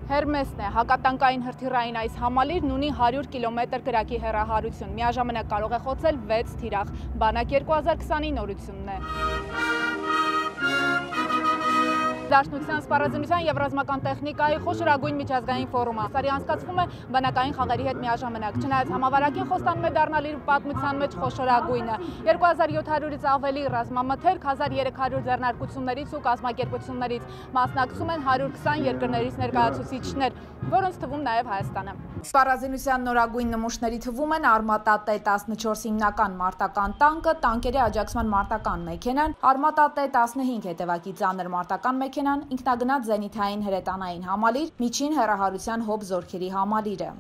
Հերմեսն է, հակատանկային հրթիռային այս համալիրն ունի 100 կիլոմետր կրակի հեռահարություն, միաժամանակ կարող է խոցել 6 թիրախ, բանակ 2020-ի նորությունն է։ Դաշնության, սպառազինության և ռազմական տեխնիկայի խոշորագույն միջազգային ֆորումը սարի անցկացվում է բանակային խաղերի հետ միաժամանակ, չնայած համավարակին խոստանում է դառնալ իր պատմության մեջ խոշորագույնը։ 2700-ից ավելի ռազմամթերք 1300 ձեռնարկություններից ու կազմակերպություններից մասնակցում են 120 երկրներից ներկայացուցիչներ, որոնց թվում նաև Հայաստանը։ Սպառազինության նորագույն նմուշների թվում են Արմատա T-14 հիմնական մարտական տանկը, տանկերի աջակցման մարտական մեքենան, Արմատա T-15 հետևակի ծանր մարտական մեքենան, ինքնագնաց զենիթային հրետանային համալիր, միջին հեռահարության հոբ զորքերի համալիրը։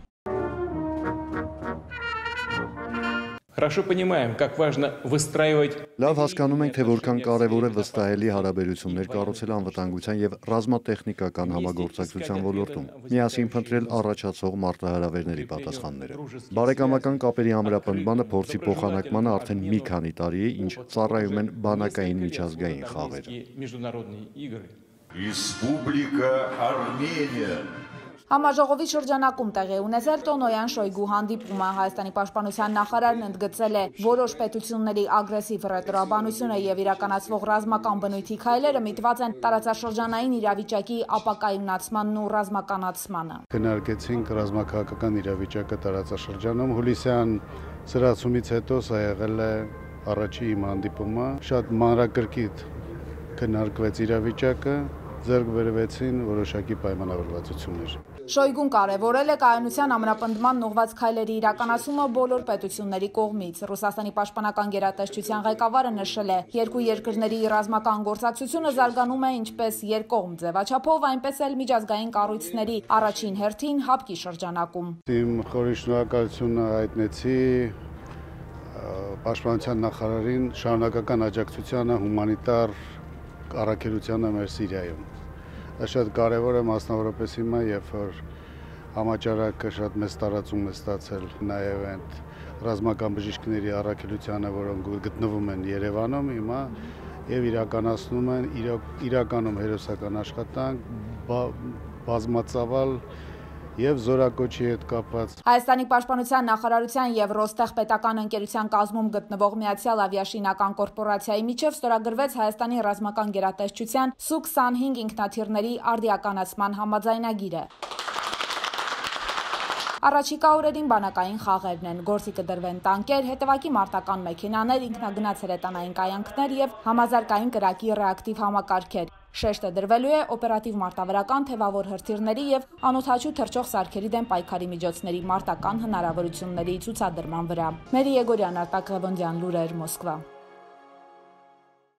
Хорошо понимаем, как важно выстраивать. Լավ հասկանում ենք, թե որքան կարևոր է վստահելի հարաբերություններ կառուցել անվտանգության եւ ռազմատեխնիկական համագործակցության ոլորտում, միասին փնտրել առաջացող մարտահրավերների պատասխանները։ Բարեկամական կապերի ամրապնդմանը փորձի փոխանակմանը արդեն մի քանի տարի է, ինչ ծառայում են բանակային միջազգային խաղերը։ Республика Армения. Համաժողովի շրջանակում տեղի ունեցել տոնոյան Շոյգու հանդիպումը, Հայաստանի պաշտպանության նախարարն ընդգծել է որոշ պետությունների ագրեսիվ ռետորաբանությունը եւ իրականացվող ռազմական բնույթի քայլերը միտված են տարածաշրջանային իրավիճակի ապակայունացմանն ու ռազմականացմանը։ Քննարկեցինք ռազմաքաղաքական իրավիճակը տարածաշրջանում, հուլիսյան սրացումից հետո սա եղել է առաջի իմ հանդիպումը, շատ մանրակրկիտ քննարկվեց իրավիճակը, ձեռք բերվեցին որոշակի պայմանավորվածություններ։ Շոյգուն կարևորել է կայունության ամրապնդման ուղղված քայլերի իրականացումը բոլոր պետությունների կողմից։ Ռուսաստանի պաշտպանական գերատեսչության ղեկավարը նշել է, երկու երկրների ռազմական գործակցությունը զարգանում է ինչպես երկկողմ ձևաչափով, այնպես էլ միջազգային կառույցների առաջին հերթին հապկի շրջանակում։ Իմ խորին շնորհակալությունը հայտնեցի պաշտպանության նախարարին շարունակական աջակցությանը հումանիտար առաքելությանը մեր Սիրիայում։ Դա շատ կարևոր է մասնավորապես հիմա, երբ որ համաճարակը շատ մեծ տարածում է ստացել նաև այդ ռազմական բժիշկների առաքելությանը, որոնք գտնվում են Երևանում հիմա եւ իրականացնում են իրականում հերոսական աշխատանք, բազմածավալ եւ զորակոչի հետ կապված։ Հայաստանի պաշտպանության նախարարության եւ Ռոստեղ պետական ընկերության կազմում գտնվող Միացյալ ավիաշինական կորպորացիայի միջև ստորագրվեց Հայաստանի ռազմական գերատեսչության Su-25 ինքնաթիռների արդիականացման համաձայնագիրը։ Առաջիկա օրերին բանակային խաղերն են, գործի կդրվեն տանկեր, հետևակի մարտական մեքենաներ, ինքնագնաց հրետանային կայանքներ եւ համազարգային կրակի ռեակտիվ համակարգեր։ Շեշտը դրվելու է օպերատիվ մարտավարական թևավոր հրթիռների եւ անօդաչու թռչող սարքերի դեմ պայքարի միջոցների մարտական հնարավորությունների ցուցադրման վրա։ Մերի Եգորյան, Արտակ Ղևոնդյան, Լուրեր, Մոսկվա։